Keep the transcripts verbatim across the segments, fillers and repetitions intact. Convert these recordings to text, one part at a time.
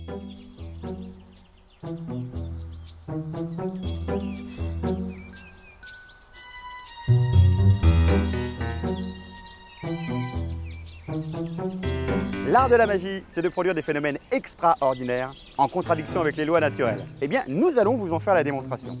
L'art de la magie, c'est de produire des phénomènes extraordinaires en contradiction avec les lois naturelles. Eh bien, nous allons vous en faire la démonstration.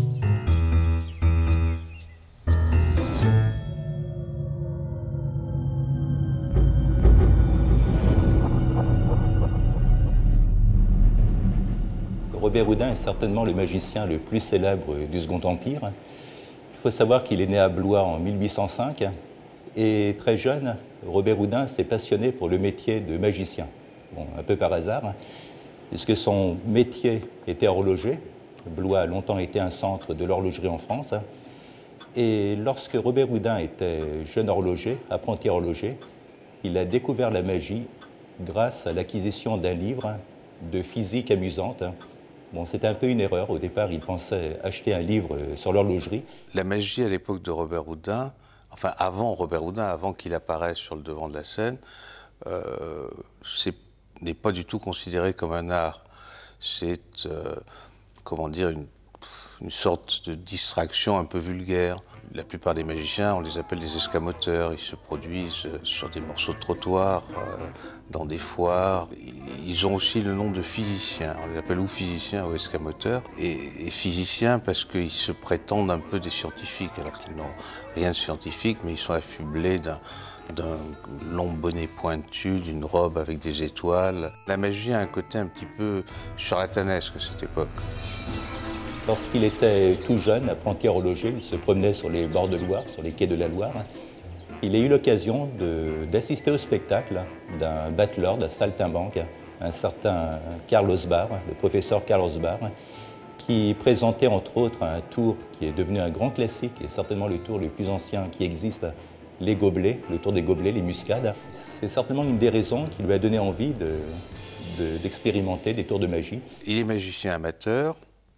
Robert Houdin est certainement le magicien le plus célèbre du Second Empire. Il faut savoir qu'il est né à Blois en mille huit cent cinq et très jeune, Robert Houdin s'est passionné pour le métier de magicien. Bon, un peu par hasard, puisque son métier était horloger. Blois a longtemps été un centre de l'horlogerie en France. Et lorsque Robert Houdin était jeune horloger, apprenti horloger, il a découvert la magie grâce à l'acquisition d'un livre de physique amusante. Bon, c'était un peu une erreur. Au départ, il pensait acheter un livre sur l'horlogerie. La magie à l'époque de Robert Houdin, enfin avant Robert Houdin, avant qu'il apparaisse sur le devant de la scène, euh, n'est pas du tout considéré comme un art. C'est, euh, comment dire, une, une sorte de distraction un peu vulgaire. La plupart des magiciens, on les appelle des escamoteurs. Ils se produisent sur des morceaux de trottoir, euh, dans des foires. Ils ont aussi le nom de physiciens. On les appelle ou physiciens ou escamoteurs. Et, et physiciens parce qu'ils se prétendent un peu des scientifiques, alors qu'ils n'ont rien de scientifique, mais ils sont affublés d'un d'un long bonnet pointu, d'une robe avec des étoiles. La magie a un côté un petit peu charlatanesque à cette époque. Lorsqu'il était tout jeune, apprenti horloger, il se promenait sur les bords de Loire, sur les quais de la Loire. Il a eu l'occasion d'assister au spectacle d'un battleur, d'un saltimbanque, un certain Carlos Barr, le professeur Carlos Barr, qui présentait entre autres un tour qui est devenu un grand classique, et certainement le tour le plus ancien qui existe, les gobelets, le tour des gobelets, les muscades. C'est certainement une des raisons qui lui a donné envie de, de, d'expérimenter des tours de magie. Il est magicien amateur.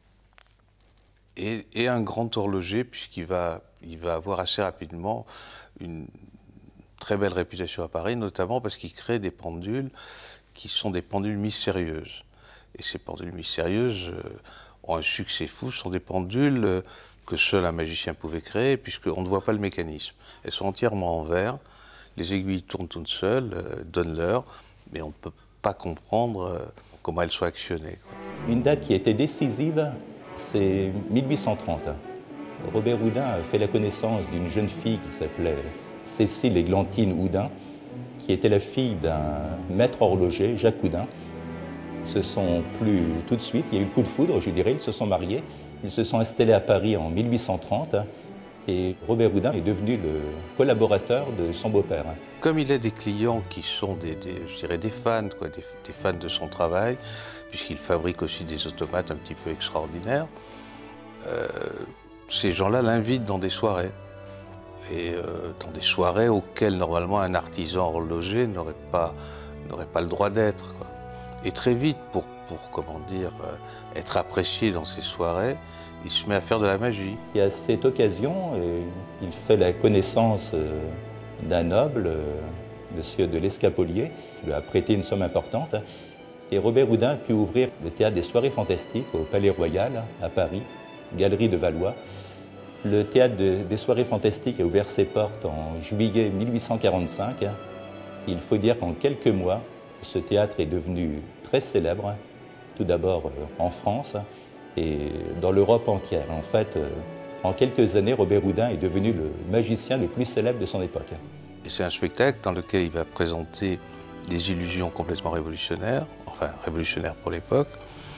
Et, et un grand horloger, puisqu'il va, il va avoir assez rapidement une très belle réputation à Paris, notamment parce qu'il crée des pendules qui sont des pendules mystérieuses. Et ces pendules mystérieuses euh, ont un succès fou, ce sont des pendules euh, que seul un magicien pouvait créer, puisqu'on ne voit pas le mécanisme. Elles sont entièrement en verre, les aiguilles tournent toutes seules, euh, donnent l'heure, mais on ne peut pas comprendre euh, comment elles sont actionnées, quoi. Une date qui était décisive, c'est mille huit cent trente. Robert Houdin a fait la connaissance d'une jeune fille qui s'appelait Cécile Églantine Houdin, qui était la fille d'un maître horloger, Jacques Houdin. Ils se sont plus tout de suite, il y a eu le coup de foudre, je dirais, ils se sont mariés. Ils se sont installés à Paris en mille huit cent trente et Robert Houdin est devenu le collaborateur de son beau-père. Comme il a des clients qui sont des, des, je dirais des fans, quoi, des, des fans de son travail, puisqu'il fabrique aussi des automates un petit peu extraordinaires, euh, ces gens-là l'invitent dans des soirées. Et euh, dans des soirées auxquelles normalement un artisan horloger n'aurait pas, n'aurait pas le droit d'être, quoi. Et très vite, pour, pour comment dire, euh, être apprécié dans ces soirées, il se met à faire de la magie. Et à cette occasion, euh, il fait la connaissance euh, d'un noble, euh, monsieur de l'Escapolier, qui lui a prêté une somme importante. Et Robert Houdin a pu ouvrir le théâtre des soirées fantastiques au Palais Royal, à Paris, galerie de Valois. Le théâtre de, des soirées fantastiques a ouvert ses portes en juillet mille huit cent quarante-cinq. Il faut dire qu'en quelques mois, ce théâtre est devenu très célèbre, tout d'abord euh, en France et dans l'Europe entière. En fait, euh, en quelques années, Robert Houdin est devenu le magicien le plus célèbre de son époque. C'est un spectacle dans lequel il va présenter des illusions complètement révolutionnaires, enfin révolutionnaires pour l'époque,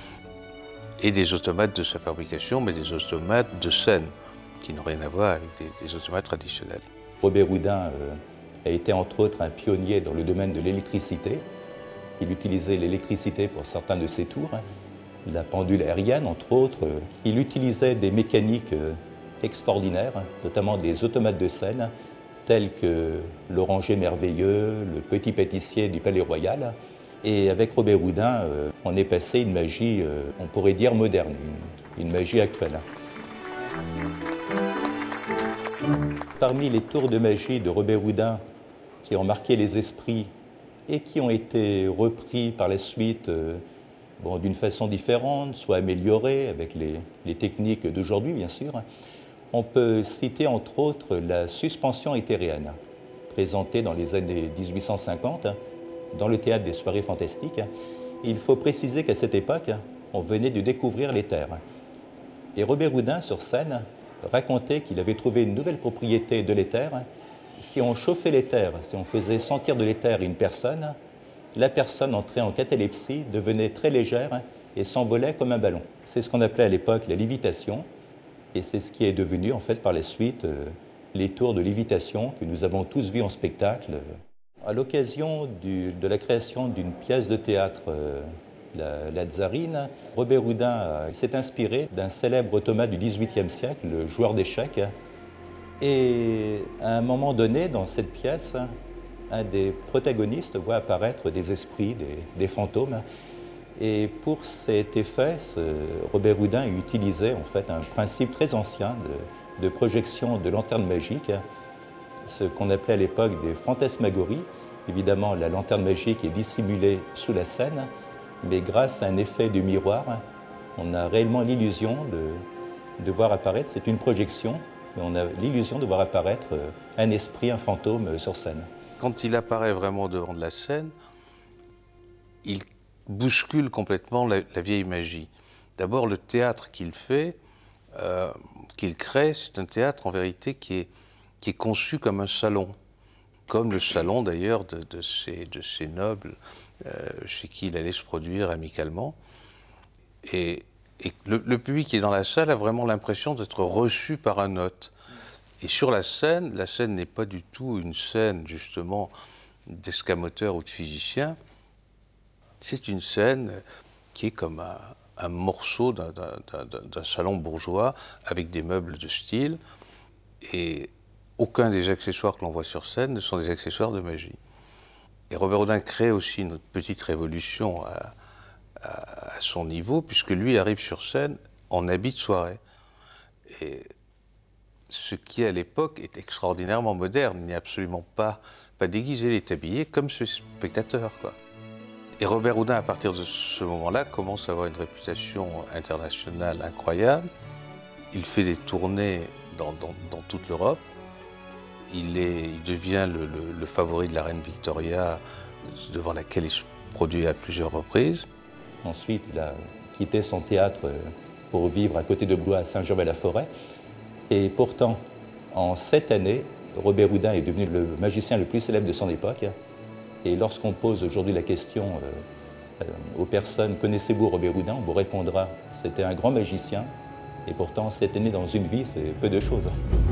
et des automates de sa fabrication, mais des automates de scène, qui n'ont rien à voir avec des, des automates traditionnels. Robert Houdin euh, a été entre autres un pionnier dans le domaine de l'électricité. Il utilisait l'électricité pour certains de ses tours, la pendule aérienne entre autres. Il utilisait des mécaniques euh, extraordinaires, notamment des automates de scène, tels que l'Oranger Merveilleux, le Petit Pâtissier du Palais Royal. Et avec Robert Houdin, euh, on est passé une magie, euh, on pourrait dire moderne, une, une magie actuelle. Parmi les tours de magie de Robert Houdin qui ont marqué les esprits et qui ont été repris par la suite euh, bon, d'une façon différente, soit améliorée avec les, les techniques d'aujourd'hui, bien sûr. On peut citer entre autres la suspension éthérienne, présentée dans les années mille huit cent cinquante dans le théâtre des soirées fantastiques. Et il faut préciser qu'à cette époque, on venait de découvrir l'éther. Et Robert Houdin, sur scène, racontait qu'il avait trouvé une nouvelle propriété de l'éther. Si on chauffait l'éther, si on faisait sentir de l'éther une personne, la personne entrait en catalepsie, devenait très légère et s'envolait comme un ballon. C'est ce qu'on appelait à l'époque la lévitation, et c'est ce qui est devenu en fait par la suite euh, les tours de lévitation que nous avons tous vus en spectacle. À l'occasion de la création d'une pièce de théâtre, euh, la, la Tsarine, Robert Houdin s'est inspiré d'un célèbre automate du dix-huitième siècle, le joueur d'échecs. Et à un moment donné, dans cette pièce, un des protagonistes voit apparaître des esprits, des, des fantômes. Et pour cet effet, ce, Robert Houdin utilisait en fait un principe très ancien de, de projection de lanterne magique, ce qu'on appelait à l'époque des fantasmagories. Évidemment, la lanterne magique est dissimulée sous la scène, mais grâce à un effet du miroir, on a réellement l'illusion de, de voir apparaître, c'est une projection, mais on a l'illusion de voir apparaître un esprit, un fantôme sur scène. Quand il apparaît vraiment devant de la scène, il bouscule complètement la, la vieille magie. D'abord, le théâtre qu'il fait, euh, qu'il crée, c'est un théâtre en vérité qui est, qui est conçu comme un salon, comme le salon d'ailleurs de, de, ces, de ces nobles euh, chez qui il allait se produire amicalement. Et, et le, le public qui est dans la salle a vraiment l'impression d'être reçu par un hôte. Et sur la scène, la scène n'est pas du tout une scène justement d'escamoteur ou de physicien. C'est une scène qui est comme un, un morceau d'un salon bourgeois avec des meubles de style. Et aucun des accessoires que l'on voit sur scène ne sont des accessoires de magie. Et Robert Houdin crée aussi une petite révolution à, à, à son niveau, puisque lui arrive sur scène en habit de soirée. Et ce qui, à l'époque, est extraordinairement moderne. Il n'est absolument pas, pas déguisé, il est habillé comme ce spectateur, quoi. Et Robert Houdin, à partir de ce moment-là, commence à avoir une réputation internationale incroyable. Il fait des tournées dans, dans, dans toute l'Europe. Il, il devient le, le, le favori de la reine Victoria, devant laquelle il se produit à plusieurs reprises. Ensuite, il a quitté son théâtre pour vivre à côté de Blois, à Saint-Gervais-la-Forêt. Et pourtant, en sept années, Robert Houdin est devenu le magicien le plus célèbre de son époque. Et lorsqu'on pose aujourd'hui la question euh, euh, aux personnes « Connaissez-vous Robert Houdin ?» on vous répondra « C'était un grand magicien. » Et pourtant, sept années dans une vie, c'est peu de choses.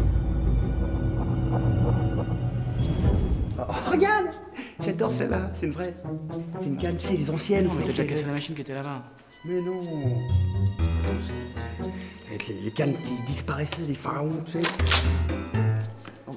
Oh, regarde! J'adore celle-là, c'est une vraie. C'est une canne, c'est les anciennes. Non, mais t'as déjà cassé la machine qui était là-bas. Mais non. Avec les, les cannes qui disparaissaient, les pharaons, tu sais. Oh.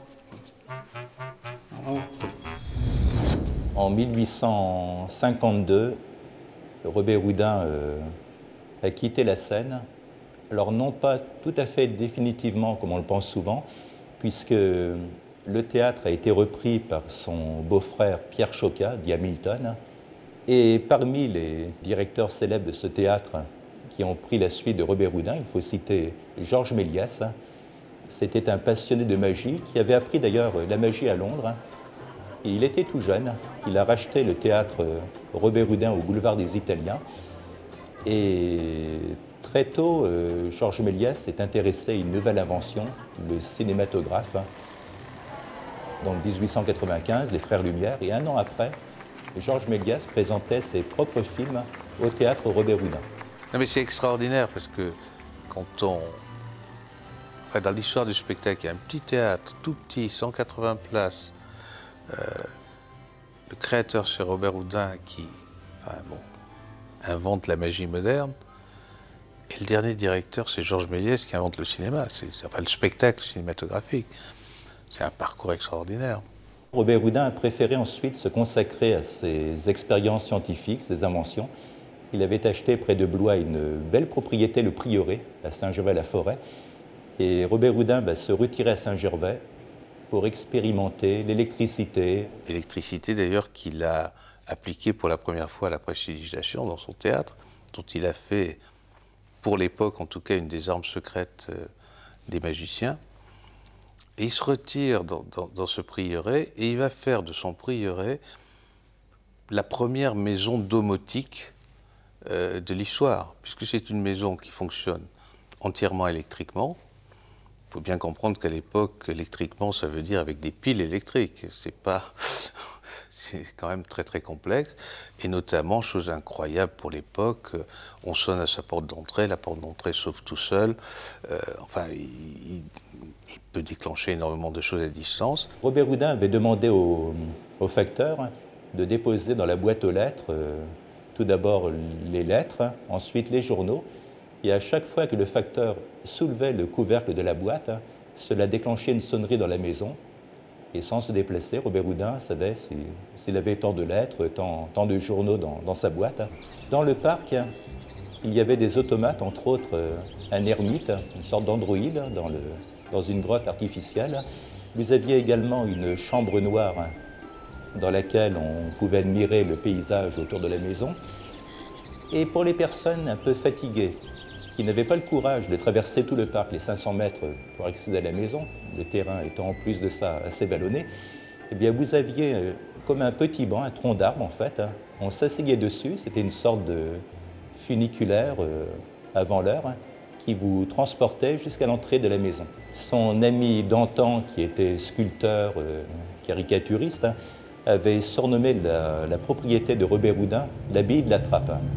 Oh. En mille huit cent cinquante-deux, Robert Houdin euh, a quitté la scène. Alors non pas tout à fait définitivement, comme on le pense souvent, puisque le théâtre a été repris par son beau-frère Pierre Chocat, dit Hamilton. Et parmi les directeurs célèbres de ce théâtre qui ont pris la suite de Robert Houdin, il faut citer Georges Méliès. C'était un passionné de magie qui avait appris d'ailleurs la magie à Londres. Et il était tout jeune. Il a racheté le théâtre Robert Houdin au boulevard des Italiens. Et très tôt, euh, Georges Méliès s'est intéressé à une nouvelle invention, le cinématographe. En mille huit cent quatre-vingt-quinze, les Frères Lumière. Et un an après, Georges Méliès présentait ses propres films au théâtre Robert Houdin. Non mais c'est extraordinaire parce que quand on... Enfin, dans l'histoire du spectacle, il y a un petit théâtre, tout petit, cent quatre-vingts places. Euh, le créateur, c'est Robert Houdin, qui enfin, bon, invente la magie moderne. Et le dernier directeur, c'est Georges Méliès, qui invente le cinéma, c'est, enfin le spectacle cinématographique. C'est un parcours extraordinaire. Robert Houdin a préféré ensuite se consacrer à ses expériences scientifiques, ses inventions. Il avait acheté près de Blois une belle propriété, le Prieuré, à Saint-Gervais-la-Forêt. Et Robert Houdin bah, se retirait à Saint-Gervais pour expérimenter l'électricité. L'électricité d'ailleurs qu'il a appliquée pour la première fois à la prestidigitation dans son théâtre, dont il a fait, pour l'époque en tout cas, une des armes secrètes euh, des magiciens. Et il se retire dans, dans, dans ce prieuré et il va faire de son prieuré la première maison domotique euh, de l'histoire, puisque c'est une maison qui fonctionne entièrement électriquement. Il faut bien comprendre qu'à l'époque, électriquement, ça veut dire avec des piles électriques. C'est pas, c'est quand même très très complexe. Et notamment, chose incroyable pour l'époque, on sonne à sa porte d'entrée, la porte d'entrée s'ouvre tout seul. Euh, enfin, il, il, il peut déclencher énormément de choses à distance. Robert Houdin avait demandé au, au facteur de déposer dans la boîte aux lettres euh, tout d'abord les lettres, ensuite les journaux. Et à chaque fois que le facteur soulevait le couvercle de la boîte, cela déclenchait une sonnerie dans la maison. Et sans se déplacer, Robert Houdin savait s'il avait tant de lettres, tant, tant de journaux dans, dans sa boîte. Dans le parc, il y avait des automates, entre autres un ermite, une sorte d'androïde dans, le, dans une grotte artificielle. Vous aviez également une chambre noire dans laquelle on pouvait admirer le paysage autour de la maison. Et pour les personnes un peu fatiguées, qui n'avaient pas le courage de traverser tout le parc, les cinq cents mètres pour accéder à la maison, le terrain étant en plus de ça assez vallonné, eh bien vous aviez euh, comme un petit banc, un tronc d'arbre en fait. Hein. On s'asseyait dessus, c'était une sorte de funiculaire euh, avant l'heure hein, qui vous transportait jusqu'à l'entrée de la maison. Son ami d'antan, qui était sculpteur, euh, caricaturiste, hein, avait surnommé la, la propriété de Robert Houdin l'abbaye de la Trappe. Hein.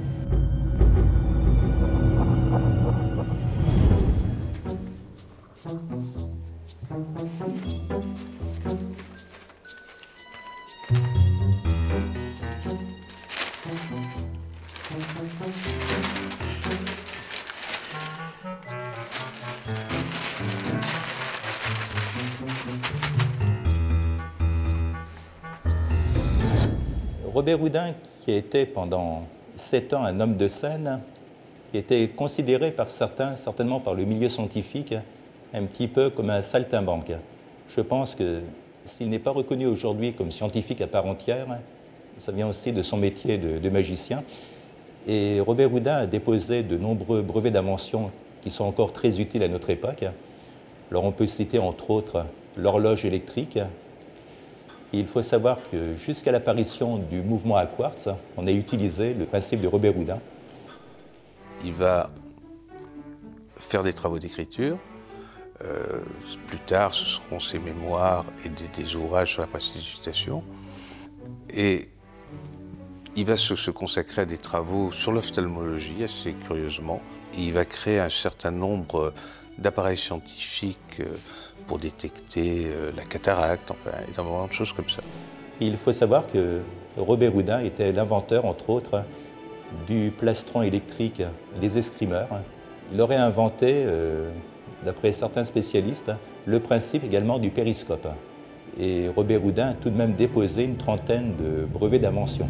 Robert Houdin, qui était pendant sept ans un homme de scène, était considéré par certains, certainement par le milieu scientifique, un petit peu comme un saltimbanque. Je pense que s'il n'est pas reconnu aujourd'hui comme scientifique à part entière, ça vient aussi de son métier de, de magicien. Et Robert Houdin a déposé de nombreux brevets d'invention qui sont encore très utiles à notre époque. Alors on peut citer entre autres l'horloge électrique. Et il faut savoir que jusqu'à l'apparition du mouvement à quartz, on a utilisé le principe de Robert Houdin. Il va faire des travaux d'écriture. Euh, plus tard, ce seront ses mémoires et des, des ouvrages sur la prestidigitation. Et il va se, se consacrer à des travaux sur l'ophtalmologie, assez curieusement. Et il va créer un certain nombre d'appareils scientifiques pour détecter la cataracte, enfin, énormément de choses comme ça. Il faut savoir que Robert Houdin était l'inventeur, entre autres, du plastron électrique, les escrimeurs. Il aurait inventé, euh, d'après certains spécialistes, le principe également du périscope. Et Robert Houdin a tout de même déposé une trentaine de brevets d'invention.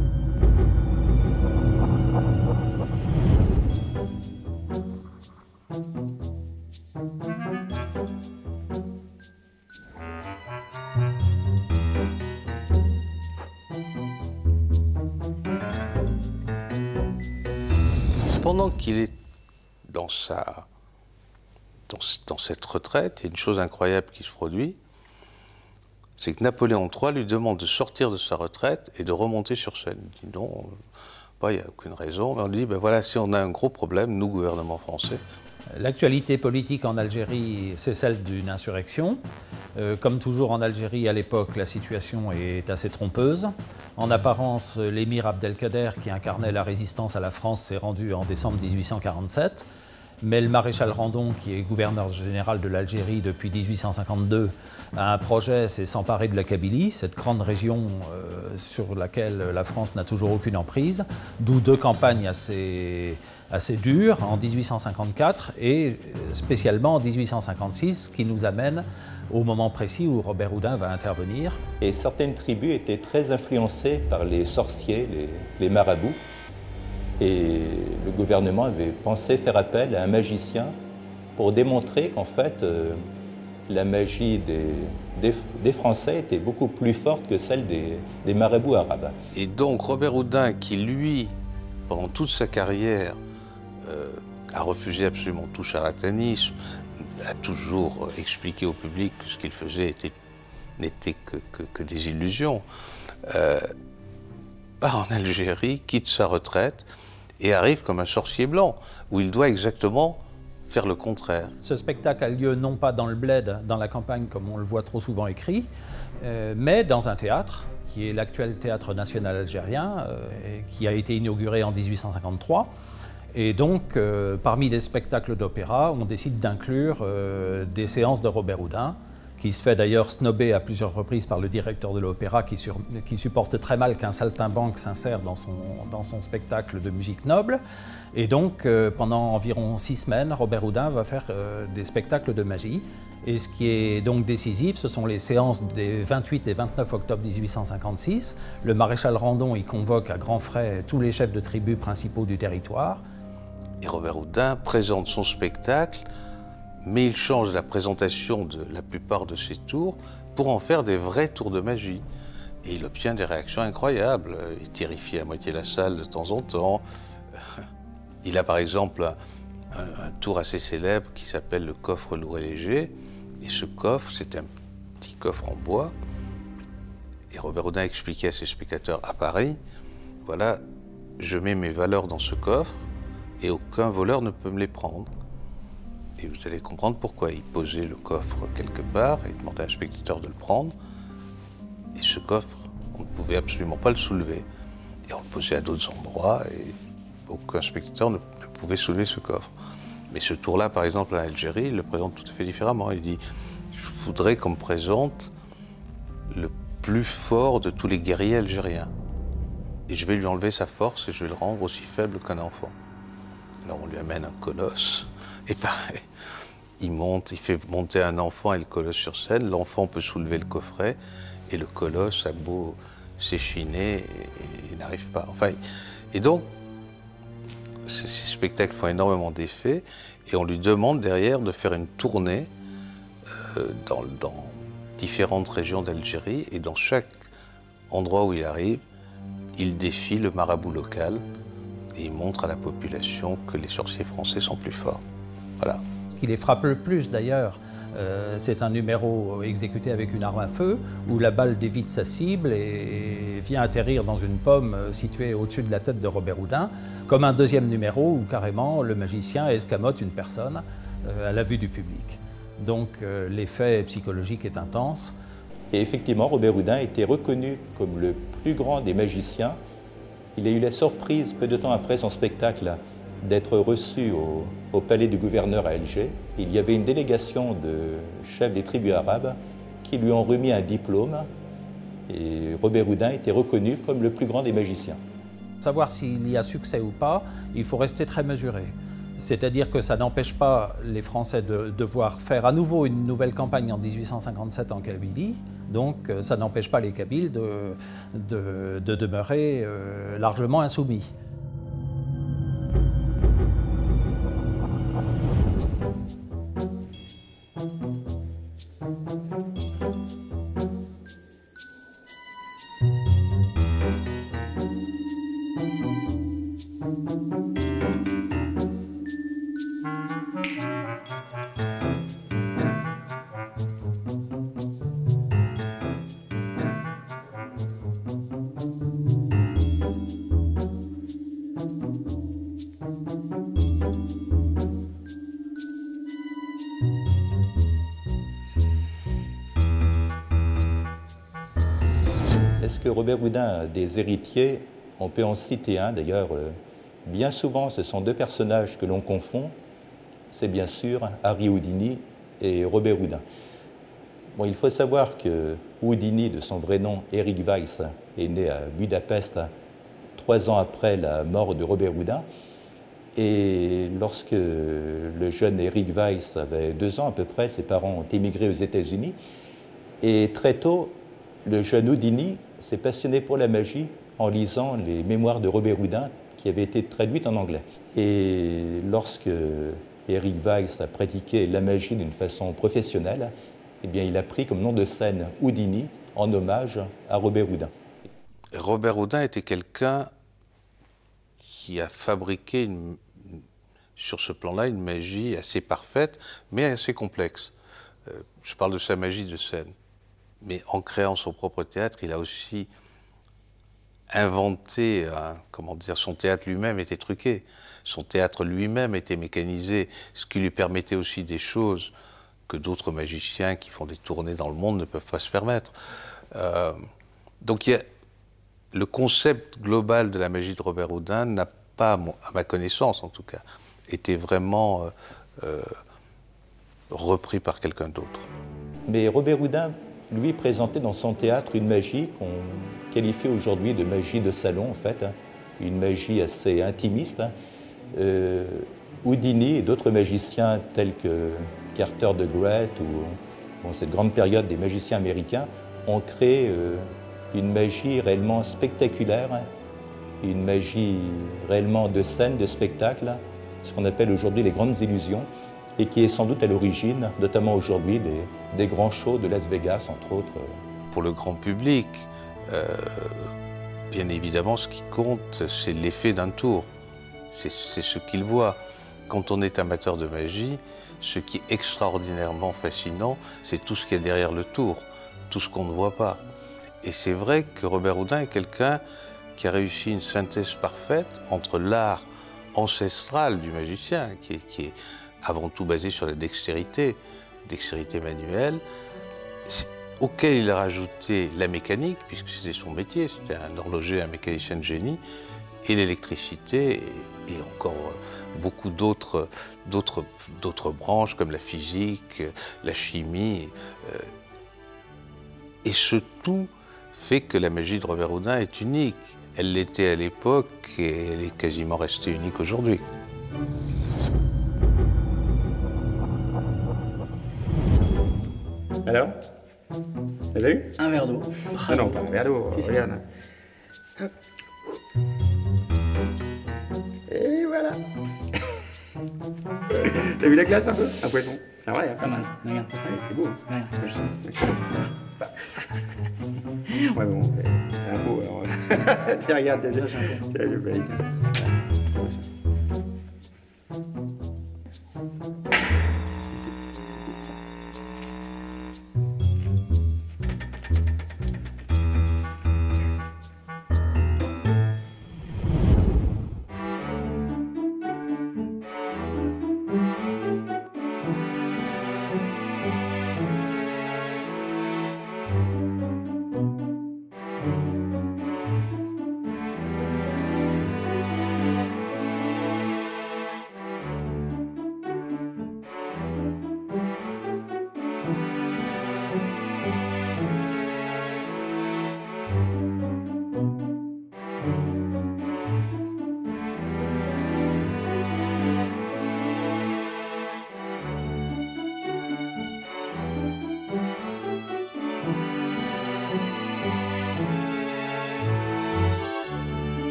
Pendant qu'il est dans, sa, dans, dans cette retraite, il y a une chose incroyable qui se produit, c'est que Napoléon trois lui demande de sortir de sa retraite et de remonter sur scène. Il dit non, il n'y a aucune raison. Mais on lui dit, ben voilà, si on a un gros problème, nous, gouvernement français. L'actualité politique en Algérie, c'est celle d'une insurrection. Euh, comme toujours en Algérie, à l'époque, la situation est assez trompeuse. En apparence, l'émir Abdelkader, qui incarnait la résistance à la France, s'est rendu en décembre mille huit cent quarante-sept. Mais le maréchal Randon, qui est gouverneur général de l'Algérie depuis mille huit cent cinquante-deux, a un projet, c'est s'emparer de la Kabylie, cette grande région euh, sur laquelle la France n'a toujours aucune emprise, d'où deux campagnes assez, assez dures en mille huit cent cinquante-quatre et spécialement en mille huit cent cinquante-six, qui nous amène au moment précis où Robert Houdin va intervenir. Et certaines tribus étaient très influencées par les sorciers, les, les marabouts. Et le gouvernement avait pensé faire appel à un magicien pour démontrer qu'en fait, euh, la magie des, des, des Français était beaucoup plus forte que celle des, des marabouts arabes. Et donc Robert Houdin, qui lui pendant toute sa carrière, euh, a refusé absolument tout charlatanisme, a toujours expliqué au public que ce qu'il faisait n'était que, que, que des illusions, euh, part en Algérie, quitte sa retraite et arrive comme un sorcier blanc, où il doit exactement faire le contraire. Ce spectacle a lieu non pas dans le bled, dans la campagne, comme on le voit trop souvent écrit, euh, mais dans un théâtre, qui est l'actuel Théâtre national algérien, euh, et qui a été inauguré en mille huit cent cinquante-trois. Et donc, euh, parmi les spectacles d'opéra, on décide d'inclure euh, des séances de Robert Houdin, qui se fait d'ailleurs snobber à plusieurs reprises par le directeur de l'opéra, qui, sur, qui supporte très mal qu'un saltimbanque s'insère dans son, dans son spectacle de musique noble. Et donc, euh, pendant environ six semaines, Robert Houdin va faire euh, des spectacles de magie. Et ce qui est donc décisif, ce sont les séances des vingt-huit et vingt-neuf octobre mille huit cent cinquante-six. Le maréchal Randon y convoque à grands frais tous les chefs de tribus principaux du territoire. Et Robert Houdin présente son spectacle, mais il change la présentation de la plupart de ses tours pour en faire des vrais tours de magie. Et il obtient des réactions incroyables. Il terrifie à moitié la salle de temps en temps. Il a par exemple un, un tour assez célèbre qui s'appelle le coffre lourd et léger. Et ce coffre, c'est un petit coffre en bois. Et Robert Houdin expliquait à ses spectateurs à Paris, voilà, je mets mes valeurs dans ce coffre et aucun voleur ne peut me les prendre. Et vous allez comprendre pourquoi. Il posait le coffre quelque part, il demandait à un spectateur de le prendre. Et ce coffre, on ne pouvait absolument pas le soulever. Et on le posait à d'autres endroits et aucun spectateur ne, ne pouvait soulever ce coffre. Mais ce tour-là, par exemple, en Algérie, il le présente tout à fait différemment. Il dit, je voudrais qu'on me présente le plus fort de tous les guerriers algériens. Et je vais lui enlever sa force et je vais le rendre aussi faible qu'un enfant. Alors on lui amène un colosse. Et pareil, il monte, il fait monter un enfant et le colosse sur scène. L'enfant peut soulever le coffret et le colosse a beau s'échiner et, et, et n'arrive pas. Enfin, et donc, ces, ces spectacles font énormément d'effets et on lui demande derrière de faire une tournée euh, dans, dans différentes régions d'Algérie et dans chaque endroit où il arrive, il défie le marabout local et il montre à la population que les sorciers français sont plus forts. Voilà. Ce qui les frappe le plus d'ailleurs, euh, c'est un numéro exécuté avec une arme à feu où la balle dévite sa cible et vient atterrir dans une pomme située au-dessus de la tête de Robert Houdin, comme un deuxième numéro où carrément le magicien escamote une personne euh, à la vue du public. Donc euh, l'effet psychologique est intense. Et effectivement, Robert Houdin était reconnu comme le plus grand des magiciens. Il a eu la surprise, peu de temps après son spectacle, d'être reçu au, au palais du gouverneur à Alger. Il y avait une délégation de chefs des tribus arabes qui lui ont remis un diplôme et Robert Houdin était reconnu comme le plus grand des magiciens. Pour savoir s'il y a succès ou pas, il faut rester très mesuré. C'est-à-dire que ça n'empêche pas les Français de devoir faire à nouveau une nouvelle campagne en mille huit cent cinquante-sept en Kabylie. Donc ça n'empêche pas les Kabyles de, de, de demeurer euh, largement insoumis. Est-ce que Robert Houdin a des héritiers? On peut en citer un d'ailleurs. Bien souvent, ce sont deux personnages que l'on confond. C'est bien sûr Harry Houdini et Robert Houdin. Bon, il faut savoir que Houdini, de son vrai nom Erik Weiss, est né à Budapest trois ans après la mort de Robert Houdin. Et lorsque le jeune Erik Weiss avait deux ans à peu près, ses parents ont émigré aux États-Unis. Et très tôt, le jeune Houdini s'est passionné pour la magie en lisant les mémoires de Robert Houdin qui avaient été traduites en anglais. Et lorsque Erik Weiss a pratiqué la magie d'une façon professionnelle, eh bien, il a pris comme nom de scène Houdini en hommage à Robert Houdin. Robert Houdin était quelqu'un qui a fabriqué, une, sur ce plan-là, une magie assez parfaite, mais assez complexe. Euh, je parle de sa magie de scène. Mais en créant son propre théâtre, il a aussi inventé, hein, comment dire, son théâtre lui-même était truqué. Son théâtre lui-même était mécanisé, ce qui lui permettait aussi des choses que d'autres magiciens qui font des tournées dans le monde ne peuvent pas se permettre. Euh, donc il y a, le concept global de la magie de Robert Houdin n'a pas, à ma connaissance en tout cas, été vraiment euh, euh, repris par quelqu'un d'autre. Mais Robert Houdin, lui, présentait dans son théâtre une magie qu'on qualifie aujourd'hui de magie de salon, en fait, hein, une magie assez intimiste. Hein. Euh, Houdini et d'autres magiciens tels que Carter de Great ou bon, cette grande période des magiciens américains ont créé euh, une magie réellement spectaculaire, hein, une magie réellement de scène, de spectacle, ce qu'on appelle aujourd'hui les grandes illusions, et qui est sans doute à l'origine, notamment aujourd'hui, des, des grands shows de Las Vegas, entre autres. Pour le grand public, euh, bien évidemment, ce qui compte, c'est l'effet d'un tour. C'est ce qu'il voit. Quand on est amateur de magie, ce qui est extraordinairement fascinant, c'est tout ce qu'il y a derrière le tour, tout ce qu'on ne voit pas. Et c'est vrai que Robert Houdin est quelqu'un qui a réussi une synthèse parfaite entre l'art ancestral du magicien, qui est, qui est avant tout basé sur la dextérité, dextérité manuelle, auquel il a rajouté la mécanique, puisque c'était son métier, c'était un horloger, un mécanicien de génie, et l'électricité, et, et encore beaucoup d'autres d'autres branches, comme la physique, la chimie. Et ce tout fait que la magie de Robert Houdin est unique. Elle l'était à l'époque et elle est quasiment restée unique aujourd'hui. Alors? T'as vu? Un verre d'eau. Ah non, pas un verre d'eau, Si, si. regarde. Hop. Et voilà. T'as vu la classe un peu? Un poisson. C'est vrai, hein? Pas mal. Regarde. Ouais, c'est beau. Ouais, ce que je sais. Ouais, bon, c'est un faux alors. Tiens, regarde, tiens, tiens, tiens, je vais.